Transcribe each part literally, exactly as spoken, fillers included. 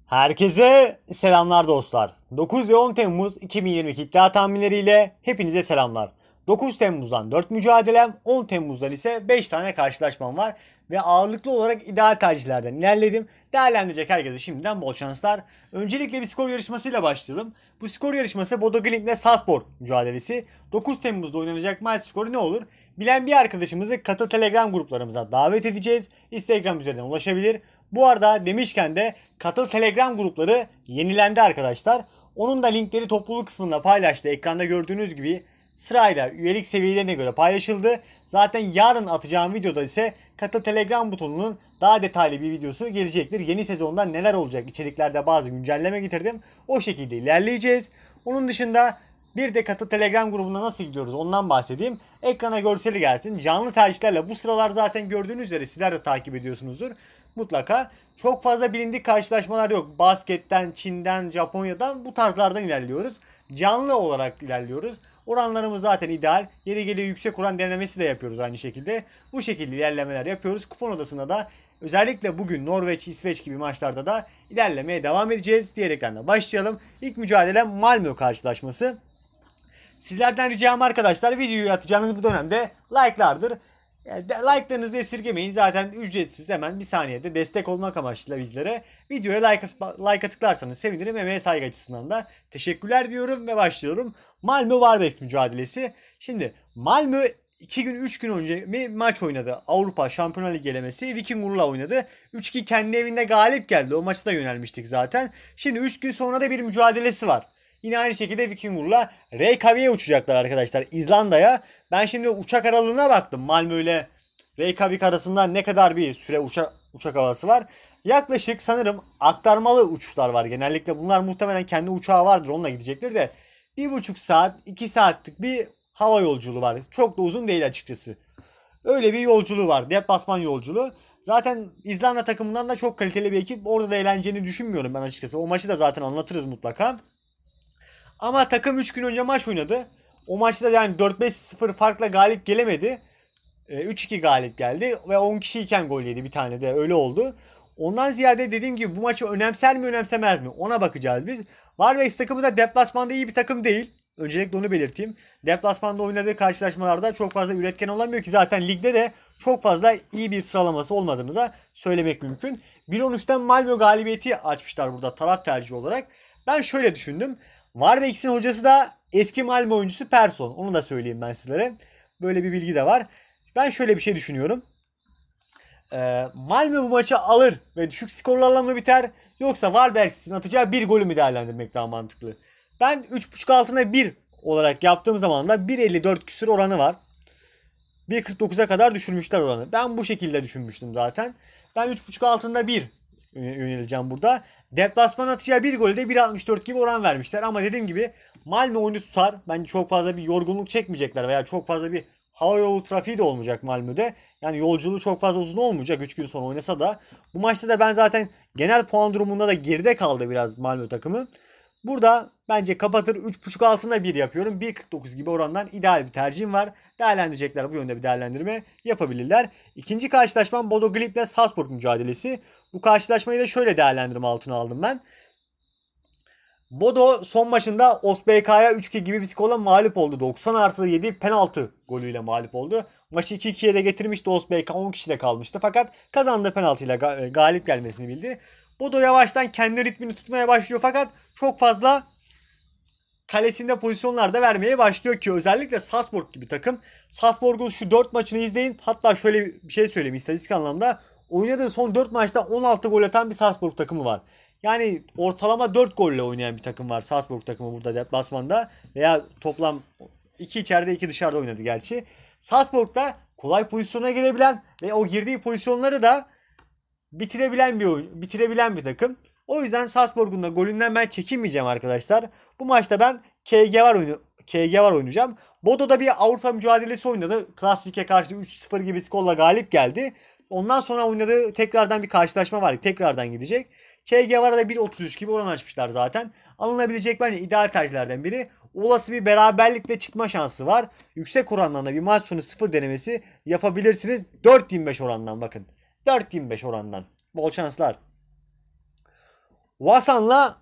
Herkese selamlar dostlar. dokuz ve on Temmuz iki bin yirmi iki iddia tahminleriyle hepinize selamlar. dokuz Temmuz'dan dört mücadelem, on Temmuz'dan ise beş tane karşılaşmam var. Ve ağırlıklı olarak ideal tercihlerden ilerledim. Değerlendirecek herkese şimdiden bol şanslar. Öncelikle bir skor yarışmasıyla başlayalım. Bu skor yarışması Bodo Glimt ile Sarpsborg mücadelesi. dokuz Temmuz'da oynanacak maç skoru ne olur? Bilen bir arkadaşımızı Katıl Telegram gruplarımıza davet edeceğiz. Instagram üzerinden ulaşabilir. Bu arada demişken de Katıl Telegram grupları yenilendi arkadaşlar. Onun da linkleri topluluk kısmında paylaştı. Ekranda gördüğünüz gibi sırayla üyelik seviyelerine göre paylaşıldı. Zaten yarın atacağım videoda ise Katıl Telegram butonunun daha detaylı bir videosu gelecektir. Yeni sezonda neler olacak, içeriklerde bazı güncelleme getirdim. O şekilde ilerleyeceğiz. Onun dışında bir de Katıl Telegram grubuna nasıl gidiyoruz ondan bahsedeyim. Ekrana görseli gelsin. Canlı tercihlerle bu sıralar zaten gördüğünüz üzere sizler de takip ediyorsunuzdur. Mutlaka çok fazla bilindik karşılaşmalar yok. Basketten, Çin'den, Japonya'dan bu tarzlardan ilerliyoruz. Canlı olarak ilerliyoruz. Oranlarımız zaten ideal. Yeri geliyor yüksek oran denemesi de yapıyoruz aynı şekilde. Bu şekilde ilerlemeler yapıyoruz. Kupon odasında da özellikle bugün Norveç, İsveç gibi maçlarda da ilerlemeye devam edeceğiz diyerekten de başlayalım. İlk mücadele Malmö karşılaşması. Sizlerden ricam arkadaşlar videoyu atacağınız bu dönemde like'lardır. Yani like'larınızı esirgemeyin. Zaten ücretsiz, hemen bir saniyede destek olmak amaçlı bizlere. Videoya like, like'a tıklarsanız sevinirim. Emeğe saygı açısından da teşekkürler diyorum ve başlıyorum. Malmö-Varberg mücadelesi. Şimdi Malmö iki gün üç gün önce bir maç oynadı. Avrupa Şampiyonlar Ligi elemesi Vikingur'la oynadı. üç iki kendi evinde galip geldi. O maçta yönelmiştik zaten. Şimdi üç gün sonra da bir mücadelesi var. Yine aynı şekilde Vikingur'la Reykjavik'e uçacaklar arkadaşlar, İzlanda'ya. Ben şimdi uçak aralığına baktım. Malmö ile Reykjavik arasında ne kadar bir süre uçak, uçak havası var. Yaklaşık sanırım aktarmalı uçuşlar var genellikle. Bunlar muhtemelen kendi uçağı vardır, onunla gidecektir de. Bir buçuk saat, iki saatlik bir hava yolculuğu var. Çok da uzun değil açıkçası. Öyle bir yolculuğu var. Deplasman yolculuğu. Zaten İzlanda takımından da çok kaliteli bir ekip. Orada da eğleneceğini düşünmüyorum ben açıkçası. O maçı da zaten anlatırız mutlaka. Ama takım üç gün önce maç oynadı. O maçta yani dört beş sıfır farkla galip gelemedi. üç iki galip geldi ve on kişiyken gol yedi bir tane de, öyle oldu. Ondan ziyade dediğim gibi bu maçı önemser mi önemsemez mi ona bakacağız biz. Varberg takımı da deplasmanda iyi bir takım değil. Öncelikle onu belirteyim. Deplasmanda oynadığı karşılaşmalarda çok fazla üretken olamıyor ki zaten ligde de çok fazla iyi bir sıralaması olmadığını da söylemek mümkün. bir on üçten Malmö galibiyeti açmışlar burada taraf tercihi olarak. Ben şöyle düşündüm. Varberg'in hocası da eski Malmö oyuncusu Persson. Onu da söyleyeyim ben sizlere. Böyle bir bilgi de var. Ben şöyle bir şey düşünüyorum. Ee, Malmö bu maçı alır ve düşük skorlarla mı biter? Yoksa Varberg'in atacağı bir golü mü değerlendirmek daha mantıklı? Ben üç buçuk altına bir olarak yaptığım zaman da bir elli dört küsür oranı var. bir kırk dokuza kadar düşürmüşler oranı. Ben bu şekilde düşünmüştüm zaten. Ben üç buçuk altında bir yöneleceğim burada. Deplasman atacağı bir golde bir altmış dört gibi oran vermişler. Ama dediğim gibi Malmö oyunu tutar. Bence çok fazla bir yorgunluk çekmeyecekler veya çok fazla bir hava yolu trafiği de olmayacak Malmö'de. Yani yolculuğu çok fazla uzun olmayacak üç gün sonra oynasa da. Bu maçta da ben zaten genel puan durumunda da geride kaldı biraz Malmö takımı. Burada bence kapatır, üç buçuk altında bir yapıyorum. bir kırk dokuz gibi orandan ideal bir tercihim var. Değerlendirecekler, bu yönde bir değerlendirme yapabilirler. İkinci karşılaşmam Bodo Glimt ile Sarpsborg mücadelesi. Bu karşılaşmayı da şöyle değerlendirme altına aldım ben. Bodo son maçında O S B K'ya üç iki gibi bir skorla mağlup oldu. doksan artı yedi penaltı golüyle mağlup oldu. Maçı iki ikiye de getirmişti O S B K, on kişide kalmıştı. Fakat kazandığı penaltıyla galip gelmesini bildi. Bodo yavaştan kendi ritmini tutmaya başlıyor fakat çok fazla kalesinde pozisyonlar da vermeye başlıyor ki özellikle Sarpsborg gibi takım. Sarpsborg'un şu dört maçını izleyin. Hatta şöyle bir şey söyleyeyim istatistik anlamda. Oynadığı son dört maçta on altı gol atan bir Sarpsborg takımı var. Yani ortalama dört golle oynayan bir takım var Sarpsborg takımı burada deplasmanda. Veya toplam iki içeride iki dışarıda oynadı gerçi. Sarpsborg'da kolay pozisyona girebilen ve o girdiği pozisyonları da bitirebilen bir oyun, bitirebilen bir takım. O yüzden Sarpsborg'un da golünden ben çekinmeyeceğim arkadaşlar. Bu maçta ben K G var oyunu K G var oynayacağım. Bodo'da bir Avrupa mücadelesi oynadı. Klasvik'e karşı üç sıfır gibi skorla galip geldi. Ondan sonra oynadığı tekrardan bir karşılaşma var. Tekrardan gidecek. K G var'a da bir otuz üç gibi oran açmışlar zaten. Alınabilecek bence ideal tercihlerden biri. Olası bir beraberlikle çıkma şansı var. Yüksek orandan da bir maç sonu sıfır denemesi yapabilirsiniz. dört yirmi beş orandan bakın. dört yirmi beş orandan. Bol şanslar. Vasan'la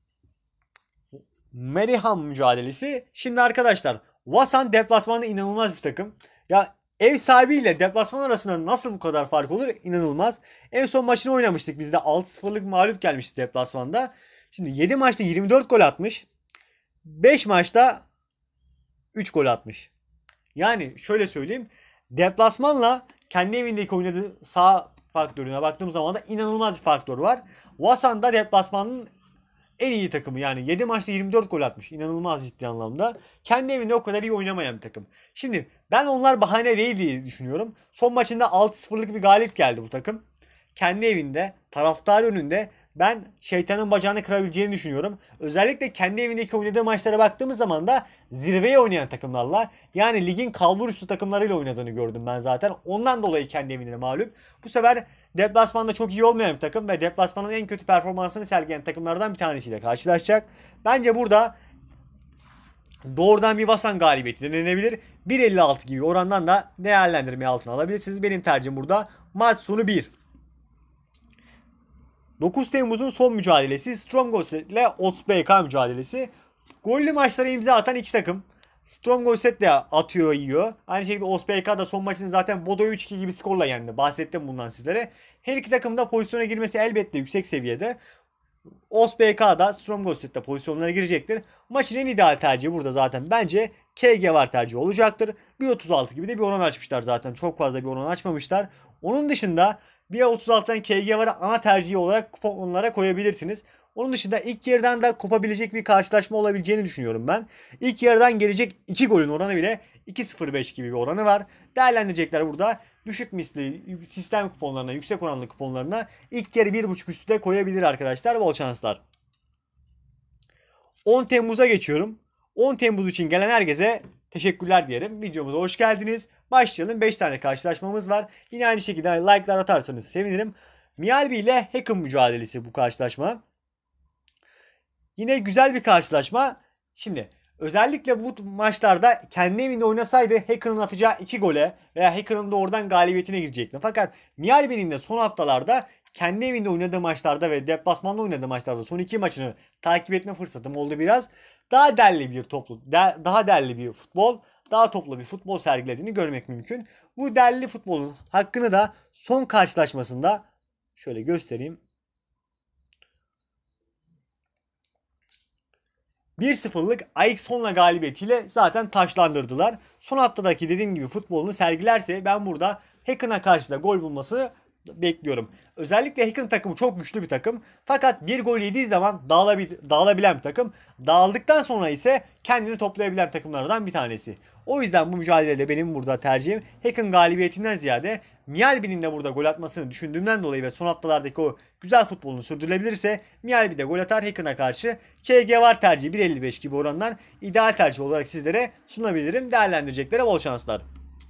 Meriham mücadelesi. Şimdi arkadaşlar, Vasan deplasmanda inanılmaz bir takım. Ya ev sahibiyle deplasman arasında nasıl bu kadar fark olur? İnanılmaz. En son maçını oynamıştık biz de, altı sıfırlık mağlup gelmişti deplasmanda. Şimdi yedi maçta yirmi dört gol atmış. beş maçta üç gol atmış. Yani şöyle söyleyeyim. Deplasmanla kendi evindeki oynadığı sağ faktörüne baktığım zaman da inanılmaz bir faktör var. Vasan da deplasmanın en iyi takımı, yani yedi maçta yirmi dört gol atmış. İnanılmaz ciddi anlamda. Kendi evinde o kadar iyi oynamayan bir takım. Şimdi ben onlar bahane değil diye düşünüyorum. Son maçında altı sıfırlık bir galip geldi bu takım. Kendi evinde, taraftar önünde ben şeytanın bacağını kırabileceğini düşünüyorum. Özellikle kendi evindeki oynadığı maçlara baktığımız zaman da zirveye oynayan takımlarla, yani ligin kalbur üstü takımlarıyla oynadığını gördüm ben zaten. Ondan dolayı kendi evinde mağlup. Bu sefer deplasmanda çok iyi olmayan bir takım ve deplasmanın en kötü performansını sergileyen takımlardan bir tanesiyle karşılaşacak. Bence burada doğrudan bir Vasan galibiyeti denenebilir. bir elli altı gibi orandan da değerlendirmeye altına alabilirsiniz. Benim tercihim burada maç sonu bir. dokuz Temmuz'un son mücadelesi Strongset ile O T B K mücadelesi. Gollü maçlara imza atan iki takım. Strongset de atıyor, yiyor. Aynı şekilde O T B K da son maçını zaten Bodo'yu üç iki gibi skorla yendi. Bahsettim bundan sizlere. Her iki takım da pozisyona girmesi elbette yüksek seviyede. O T B K da Strongset de pozisyonlara girecektir. Maçın en ideal tercihi burada zaten bence K G var tercihi olacaktır. bir otuz altı gibi de bir oran açmışlar zaten. Çok fazla bir oran açmamışlar. Onun dışında bir otuz altıdan K G varı ana tercihi olarak kuponlara koyabilirsiniz. Onun dışında ilk yarıdan da kopabilecek bir karşılaşma olabileceğini düşünüyorum ben. İlk yarıdan gelecek iki golün oranı bile iki sıfır beş gibi bir oranı var. Değerlendirecekler burada düşük misli sistem kuponlarına, yüksek oranlı kuponlarına ilk yarı bir buçuk üstü de koyabilir arkadaşlar. Bol şanslar. on Temmuz'a geçiyorum. on Temmuz için gelen herkese teşekkürler diyelim. Videomuza hoş geldiniz. Başlayalım. beş tane karşılaşmamız var. Yine aynı şekilde like'lar atarsanız sevinirim. Mialbi ile Hacken mücadelesi bu karşılaşma. Yine güzel bir karşılaşma. Şimdi özellikle bu maçlarda kendi evinde oynasaydı Hacken'ın atacağı iki gole veya Hacken'ın da oradan galibiyetine girecekti. Fakat Mialbi'nin de son haftalarda kendi evinde oynadığı maçlarda ve deplasmanda oynadığı maçlarda son iki maçını takip etme fırsatım oldu biraz. Daha derli bir toplu, daha derli bir futbol, daha toplu bir futbol sergilediğini görmek mümkün. Bu derli futbolun hakkını da son karşılaşmasında şöyle göstereyim. bir sıfırlık Ajax'onla galibiyetiyle zaten taşlandırdılar. Son haftadaki dediğim gibi futbolunu sergilerse ben burada Hacken'a karşı da gol bulmasını bekliyorum. Özellikle Hacken takımı çok güçlü bir takım. Fakat bir gol yediği zaman dağılabil dağılabilen bir takım. Dağıldıktan sonra ise kendini toplayabilen takımlardan bir tanesi. O yüzden bu mücadelede benim burada tercihim Hacken galibiyetinden ziyade Mialbi'nin de burada gol atmasını düşündüğümden dolayı ve son haftalardaki o güzel futbolunu sürdürülebilirse Mialbi de gol atar Hacken'a karşı. K G var tercihi bir elli beş gibi orandan ideal tercih olarak sizlere sunabilirim. Değerlendireceklere bol şanslar.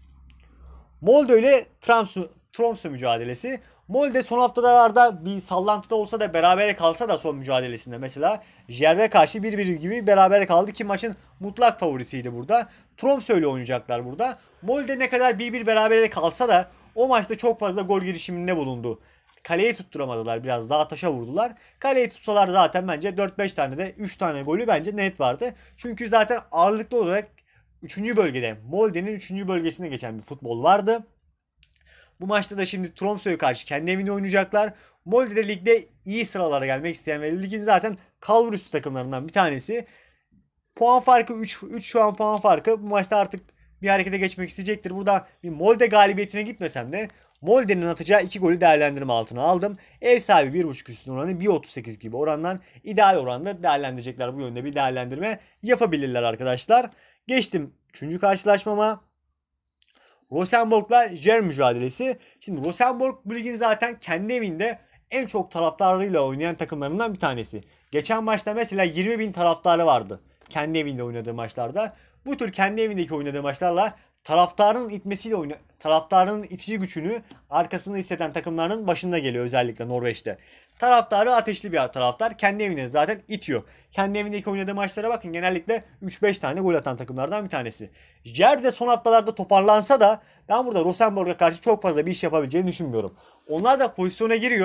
Molde ile Tromsø mücadelesi. Molde son haftalarda bir sallantıda olsa da berabere kalsa da son mücadelesinde mesela Jerve karşı bir bir gibi berabere kaldı ki maçın mutlak favorisiydi burada. Tromsø ile oynayacaklar burada. Molde ne kadar bir bir berabere kalsa da o maçta çok fazla gol girişiminde bulundu. Kaleyi tutturamadılar, biraz daha taşa vurdular. Kaleyi tutsalar zaten bence dört beş tane de üç tane golü bence net vardı. Çünkü zaten ağırlıklı olarak üçüncü bölgede, Molde'nin üçüncü bölgesinde geçen bir futbol vardı. Bu maçta da şimdi Tromsø'ya karşı kendi evinde oynayacaklar. Molde de ligde iyi sıralara gelmek isteyen ve ligin zaten kalbur üstü takımlarından bir tanesi. Puan farkı üç, üç şu an puan farkı. Bu maçta artık bir harekete geçmek isteyecektir. Burada bir Molde galibiyetine gitmesem de Molde'nin atacağı iki golü değerlendirme altına aldım. Ev sahibi bir buçuk üstün oranı bir otuz sekiz gibi orandan ideal oranda değerlendirecekler. Bu yönde bir değerlendirme yapabilirler arkadaşlar. Geçtim üçüncü karşılaşmama. Rosenborg'la Jer mücadelesi. Şimdi Rosenborg bu ligin zaten kendi evinde en çok taraftarıyla oynayan takımlarından bir tanesi. Geçen maçta mesela yirmi bin taraftarı vardı. Kendi evinde oynadığı maçlarda. Bu tür kendi evindeki oynadığı maçlarla taraftarın itmesiyle oyna taraftarın itici gücünü arkasında hisseden takımların başında geliyor özellikle Norveç'te. Taraftarı ateşli bir taraftar. Kendi evinde zaten itiyor. Kendi evindeki oynadığı maçlara bakın, genellikle üç beş tane gol atan takımlardan bir tanesi. Jer de son haftalarda toparlansa da ben burada Rosenborg'a karşı çok fazla bir iş yapabileceğini düşünmüyorum. Onlar da pozisyona giriyor.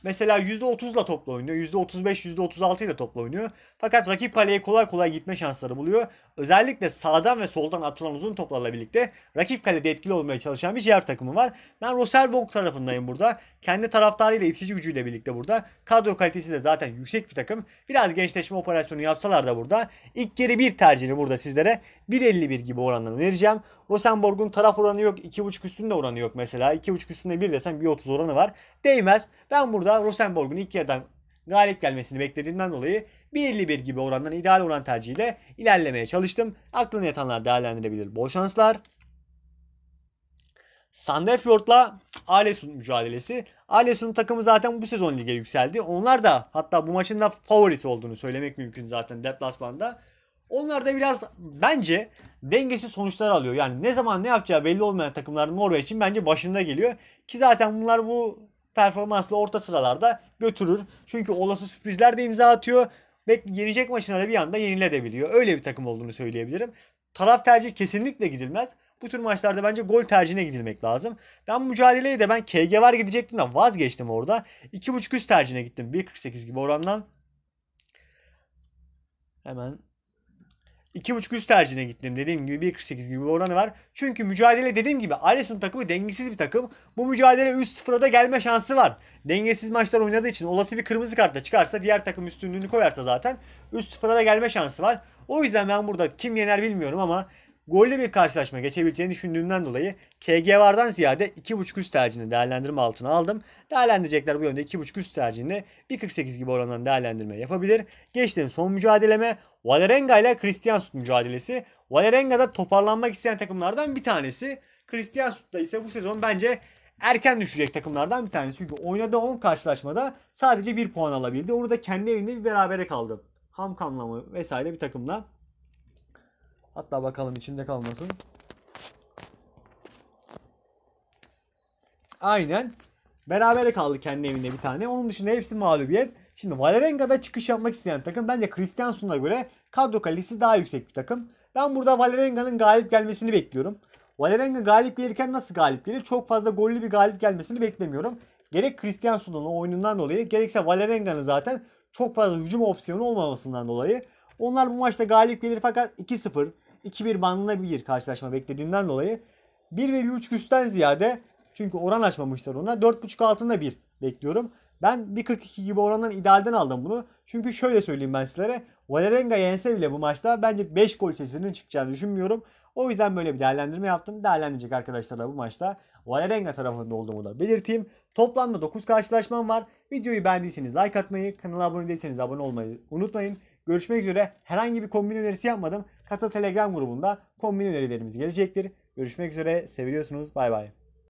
mesela yüzde otuzla topla oynuyor. yüzde otuz beş, yüzde otuz altı ile topla oynuyor. Fakat rakip kaleye kolay kolay gitme şansları buluyor. Özellikle sağdan ve soldan atılan uzun toplarla birlikte rakip kalede etkili olmaya çalışan bir diğer takımı var. Ben Rosenborg tarafındayım burada. Kendi taraftarıyla itici gücüyle birlikte burada. Kadro kalitesi de zaten yüksek bir takım. Biraz gençleşme operasyonu yapsalar da burada. İlk yarı bir tercihini burada sizlere bir elli bir gibi oranlarını vereceğim. Rosenborg'un taraf oranı yok. iki buçuk üstünde oranı yok mesela. iki buçuk üstünde bir desem bir otuz oranı var. Değmez. Ben burada Rosenborg'un ilk yarıdan galip gelmesini beklediğimden dolayı bir elli bir gibi orandan ideal oran tercihiyle ilerlemeye çalıştım. Aklına yatanlar değerlendirebilir. Bol şanslar. Sandefjord'la Alesund mücadelesi. Alesund takımı zaten bu sezon lige yükseldi. Onlar da hatta bu maçın da favorisi olduğunu söylemek mümkün zaten deplasmanda. Onlar da biraz bence dengesiz sonuçlar alıyor. Yani ne zaman ne yapacağı belli olmayan takımlar Norveç'in bence başında geliyor. Ki zaten bunlar bu performansla orta sıralarda götürür. Çünkü olası sürprizler de imza atıyor. Ve yenecek maçına da bir anda yenilebiliyor. Öyle bir takım olduğunu söyleyebilirim. Taraf tercihi kesinlikle gidilmez. Bu tür maçlarda bence gol tercihine gidilmek lazım. Ben mücadeleye de ben K G var gidecektim de vazgeçtim orada. iki buçuk üst tercihine gittim. bir kırk sekiz gibi orandan. Hemen iki buçuk üst tercihine gittim. Dediğim gibi bir kırk sekiz gibi bir oranı var. Çünkü mücadele dediğim gibi Alesund takımı dengesiz bir takım. Bu mücadele üç sıfıra da gelme şansı var. Dengesiz maçlar oynadığı için olası bir kırmızı kartla çıkarsa diğer takım üstünlüğünü koyarsa zaten üç sıfıra da gelme şansı var. O yüzden ben burada kim yener bilmiyorum ama gollü bir karşılaşma geçebileceğini düşündüğümden dolayı K G vardan ziyade iki buçuk üst tercihini değerlendirme altına aldım. Değerlendirecekler bu yönde iki buçuk üst tercihini bir kırk sekiz gibi orandan değerlendirme yapabilir. Geçtiğim son mücadeleme Vålerenga ile Kristiansund mücadelesi. Vålerenga'da toparlanmak isteyen takımlardan bir tanesi. Kristiansund'da ise bu sezon bence erken düşecek takımlardan bir tanesi. Çünkü oynadığı on karşılaşmada sadece bir puan alabildi. Onu da kendi evinde bir berabere kaldı. Hamkam'la mı vesaire bir takımla. Hatta bakalım içimde kalmasın. Aynen. Berabere kaldı kendi evinde bir tane. Onun dışında hepsi mağlubiyet. Şimdi Vålerenga'da çıkış yapmak isteyen takım bence Kristiansund'a göre kadro kalitesi daha yüksek bir takım. Ben burada Vålerenga'nın galip gelmesini bekliyorum. Vålerenga galip gelirken nasıl galip gelir? Çok fazla gollü bir galip gelmesini beklemiyorum. Gerek Kristiansund'un oyunundan dolayı gerekse Vålerenga'nın zaten çok fazla hücum opsiyonu olmamasından dolayı. Onlar bu maçta galip gelir fakat iki sıfır, iki bir bandında bir karşılaşma beklediğimden dolayı bir ve bir buçuk üstten ziyade çünkü oran açmamışlar ona dört buçuk altında bir bekliyorum. Ben bir kırk iki gibi orandan idealden aldım bunu. Çünkü şöyle söyleyeyim ben sizlere. Vålerenga yense bile bu maçta bence beş gol sesinin çıkacağını düşünmüyorum. O yüzden böyle bir değerlendirme yaptım. Değerlendirecek arkadaşlar da bu maçta Vålerenga tarafında olduğumu da belirteyim. Toplamda dokuz karşılaşmam var. Videoyu beğendiyseniz like atmayı, kanala abone değilseniz abone olmayı unutmayın. Görüşmek üzere. Herhangi bir kombin önerisi yapmadım. Kasa Telegram grubunda kombin önerilerimiz gelecektir. Görüşmek üzere. Seviliyorsunuz. Bay bay.